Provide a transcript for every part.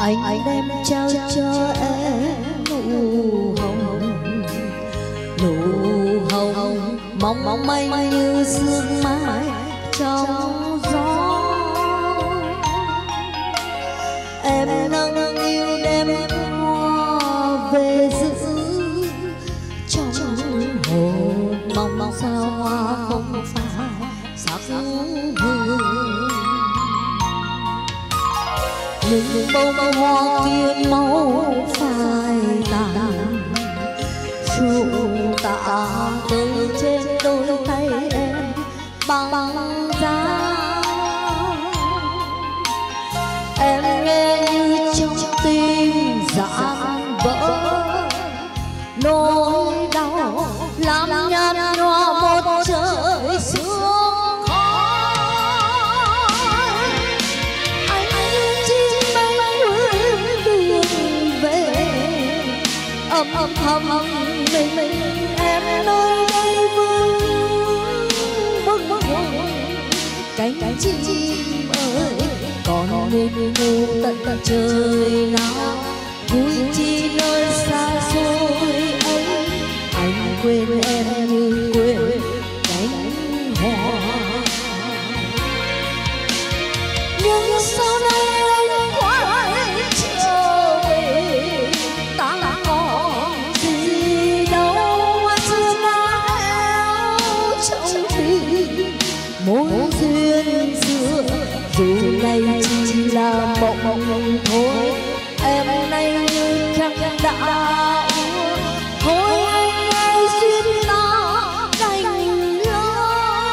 anh đem trao cho em nụ hồng mong mong manh như sương mai trong gió. Em nâng niu đem hoa về giữ trong hồn, mong mong sao hoa không phải sắc hương. Nhưng bông hoa kia màu phai tàn, ru tạ tới trên đôi tay em băng giá. Em nghe như trong tim dạn vỡ, nỗi đau làm nhạt nhòa một trời sương khói. Anh như chim bay hướng đường về, âm thầm mình em nơi đây vương bâng cánh chim ơi, còn nên ngủ tận trời nào vui chi nơi xa xôi ấy. Anh quên em như quên cánh hoa, nhưng sau này anh quay trở về ta còn gì đâu mà xưa nào trong tim mối duyên xưa. Dù này chỉ là mộng thôi, em nay như trăng đã úa, thôi anh ơi duyên ta đành lo.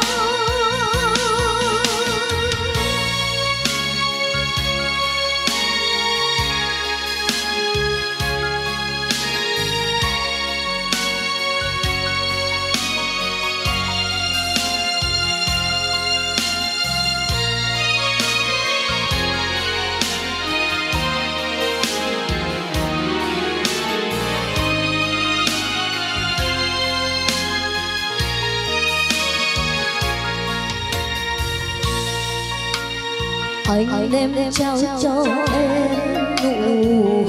Anh đem trao cho em nụ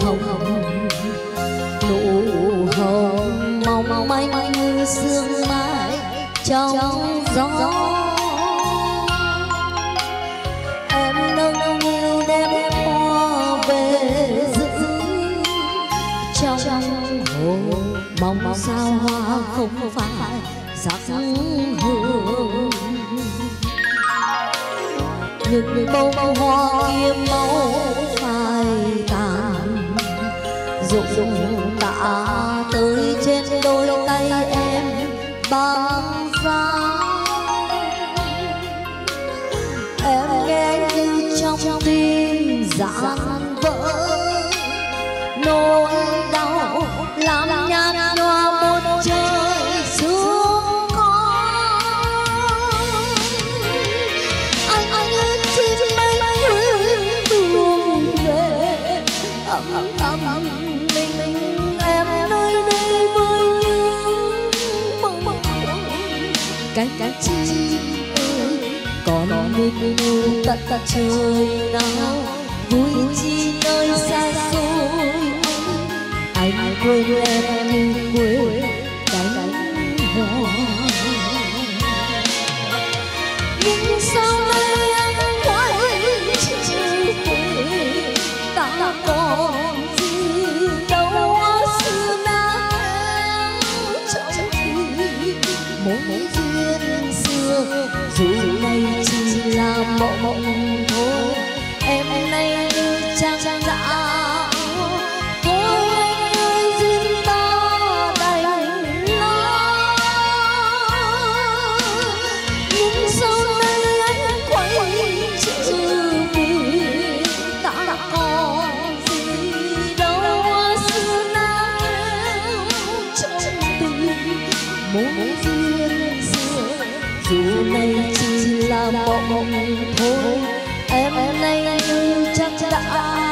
hồng mong manh như sương mai trong gió. Em nâng niu đem hoa về giữ trong hồn, mong sao hoa không phải sắc hương. Nhưng bông hoa kia màu phai tàn, rụng tạ tới trên đôi tay em băng giá. Em nghe như trong tim dạn vỡ, nỗi đau làm nhạt nhòa một trời sương khói. Anh như chim bay hướng đường về, âm mình em nơi đây với những mộng cánh chim ơi, còn mình tận trời nào vui chi nơi xa xôi. Anh quên em như quên cánh hoa, nhưng sau này anh quay trở về ta còn gì đâu xưa nào trong tim mối duyên xưa. Dù này chỉ là mộng thôi, em nay như trăng đã úa, thôi anh ơi duyên ta đành lo. Nhưng sau này anh quay trở về ta còn gì đâu xưa nào trong tim mối duyên xưa. Dù này chỉ là mộng thôi, em nay như trăng đã